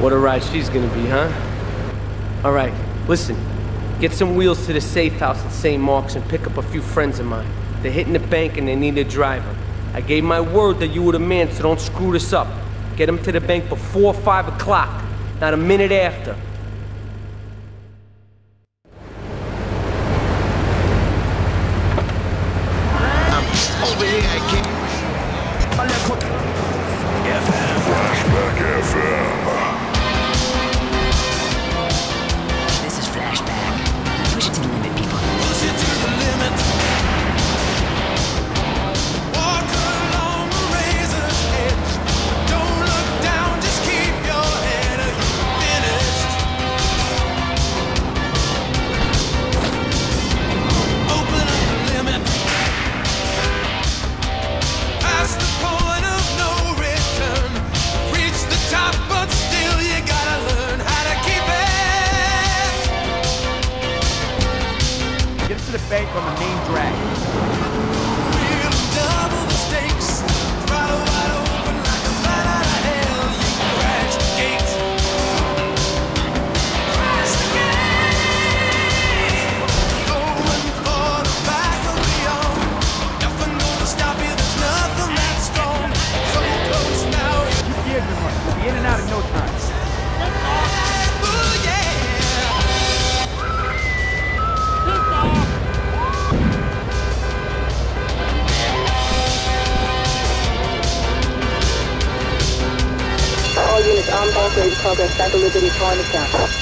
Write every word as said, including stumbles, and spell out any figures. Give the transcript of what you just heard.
What a ride she's gonna be, huh? All right, listen. Get some wheels to the safe house at Saint Mark's and pick up a few friends of mine. They're hitting the bank and they need a driver. I gave my word that you were the man, so don't screw this up. Get them to the bank before five o'clock, not a minute after. Over here, I can't. F M. Flashback F M. This is Flashback. Push it to the limit, people. Push it to the limit. Walk along the razor's edge. Don't look down, just keep your head or you're finished. Open up the limit. Past the point of no return. Reach the top, but still you gotta learn how to keep it. Get to the bank on the main drag. We'll double the stakes. Throttle wide open like a bat out of hell. You crash the gate. Crash the gate. Going for the back of the arm. Nothing gonna stop you. There's nothing that strong. So close now. Here's your money. We'll be in and out in no time. Ooh, yeah. All units, armed officers progress back to Liberty, calling the stop.